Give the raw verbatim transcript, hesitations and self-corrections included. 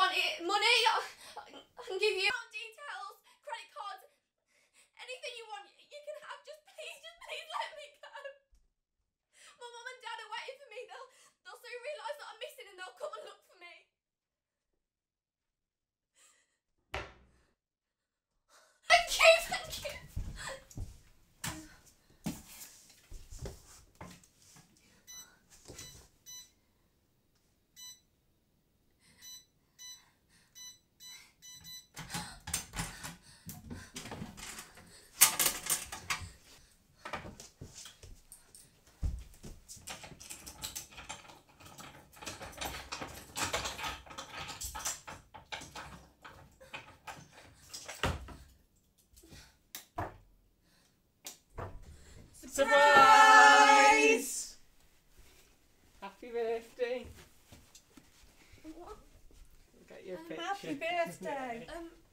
want it, money, I can give you details, credit cards, anything you want, you can have. Just please, just please let me go. My mum and dad are waiting for me. They'll, they'll soon realise that I'm missing and they'll come and look for me. Thank you, thank you. Surprise! Happy birthday. What? We'll get you a Um, picture. happy birthday. Um,